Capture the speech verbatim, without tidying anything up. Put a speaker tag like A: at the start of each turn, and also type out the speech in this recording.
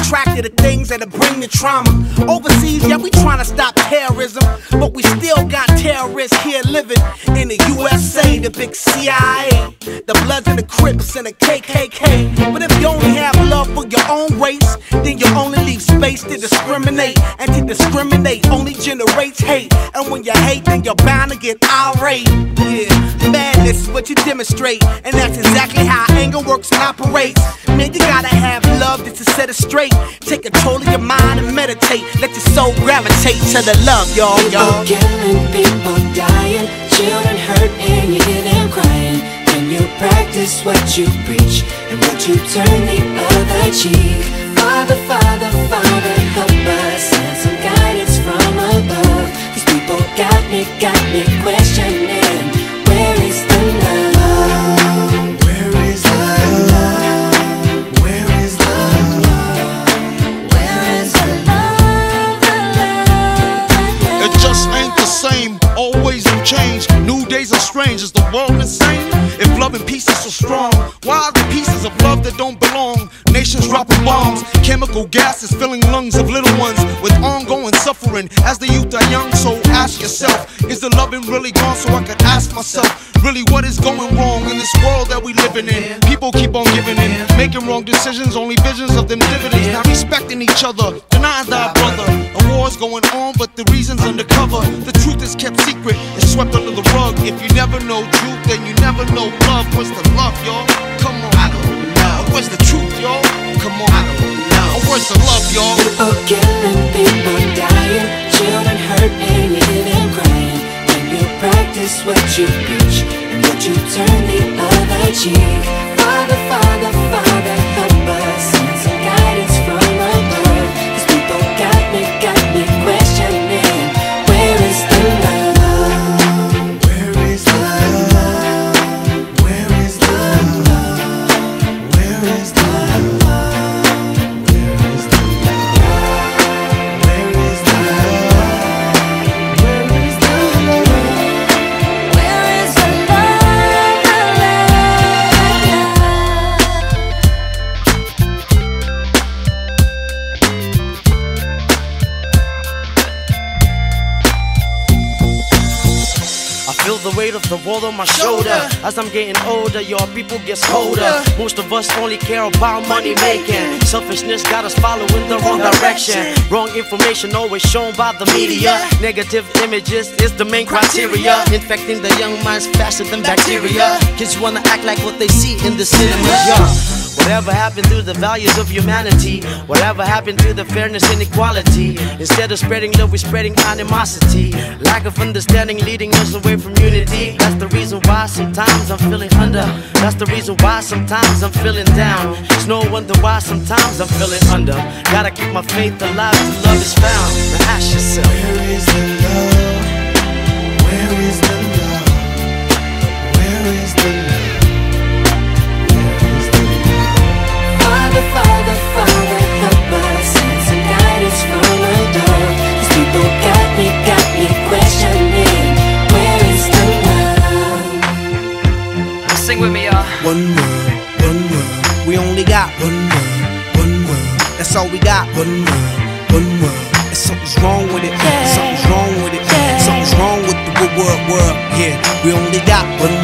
A: attracted to things that'll bring the trauma. Overseas, yeah, we trying to stop terrorism, but we still got terrorists here living in the U S A, the big C I A, the Bloods and the Crips and the K K K. But if you only have love for your own race, then you only leave space to discriminate, and to discriminate only generates hate. And when you hate, then you're bound to get irate. Yeah, madness is what you demonstrate, and that's exactly how anger works and operates. Man, you gotta have love just to set it straight. Take control of your mind and meditate. Let your soul gravitate to the love, y'all, y'all.
B: People killing, people dying, children hurt and you hear them crying. When you practice what you preach, and would you turn the other cheek? Father, Father, Father, help us, send some guidance from above. These people got me, got me questioning, where is the love? Where is the love? Where is the love? Where is the love? The love, the love?
C: It just ain't the same, always new change. New days are strange, is the world insane? If love and peace is so strong, why are the pieces of love that don't belong? Nations dropping bombs, chemical gases filling lungs of little ones with ongoing suffering. As the youth are young, so ask yourself, is the loving really gone? So I could ask myself, really what is going wrong in this world that we living in? People keep on giving in, making wrong decisions, only visions of them dividends. Not respecting each other, denying thy brother. A war's going on, but the reason's undercover. The truth is kept secret, it's swept under the rug. If you never know truth, then you never know love. Where's the love, y'all? Come on, I don't know. Where's the truth, y'all? Come on, I don't know. Where's the love, y'all?
B: People killing, people dying, children hurt and you hear them crying. When you practice what you preach, and would you turn the other cheek? Father, Father, Father, help us, send some guidance from above. These people got me, got me questioning, where is the love? Where is the love? Where is the love? Where is the love? Where is the love? Where is the love? Where is the love? Where is the love?
D: I feel the weight of the world on my shoulder. As I'm getting older, your people gets colder. Most of us only care about money making. Selfishness got us following the wrong direction. Wrong information always shown by the media. Negative images is the main criteria, infecting the young minds faster than bacteria. Kids wanna act like what they see in the cinemas, yeah. Whatever happened to the values of humanity? Whatever happened to the fairness and equality? Instead of spreading love, we're spreading animosity. Lack of understanding leading us away from unity. That's the reason why sometimes I'm feeling under. That's the reason why sometimes I'm feeling down. It's no wonder why sometimes I'm feeling under. Gotta keep my faith alive till love is found. Now ask yourself,
B: Where is the love? Where is the love? Where is the love? Father, Father, Father, help us, send some guidance from above. These people got me, got me questioning, where is the love?
D: sing with me, y'all.
A: One word, one word. We only got one word, one word. That's all we got. One word, one word. And something's wrong with it. Something's wrong with it. Something's wrong with the word, word. Yeah, we only got one